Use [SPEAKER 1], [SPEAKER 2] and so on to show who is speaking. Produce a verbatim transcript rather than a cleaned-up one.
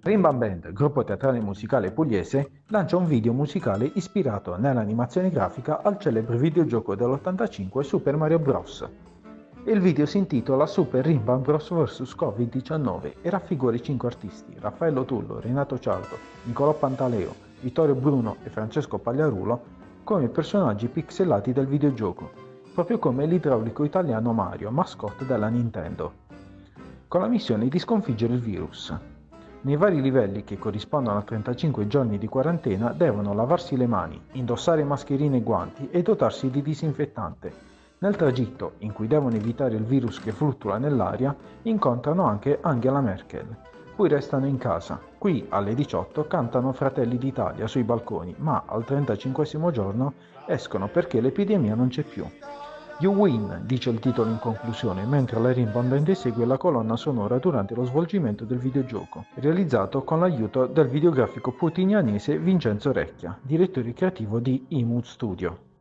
[SPEAKER 1] Rimban Band, gruppo teatrale musicale pugliese, lancia un video musicale ispirato nell'animazione grafica al celebre videogioco dell'ottantacinque Super Mario Bros. Il video si intitola Super Rimban Bros vs Covid diciannove e raffigura i cinque artisti Raffaello Tullo, Renato Ciardo, Nicolò Pantaleo, Vittorio Bruno e Francesco Pagliarulo come personaggi pixelati del videogioco, proprio come l'idraulico italiano Mario, mascotte della Nintendo, con la missione di sconfiggere il virus. Nei vari livelli, che corrispondono a trentacinque giorni di quarantena, devono lavarsi le mani, indossare mascherine e guanti e dotarsi di disinfettante. Nel tragitto, in cui devono evitare il virus che fluttua nell'aria, incontrano anche Angela Merkel. Poi restano in casa. Qui, alle diciotto, cantano Fratelli d'Italia sui balconi, ma al trentacinquesimo giorno escono perché l'epidemia non c'è più. You Win, dice il titolo in conclusione, mentre la Rimban Band esegue la colonna sonora durante lo svolgimento del videogioco, realizzato con l'aiuto del videografico putinianese Vincenzo Recchia, direttore creativo di Imut Studio.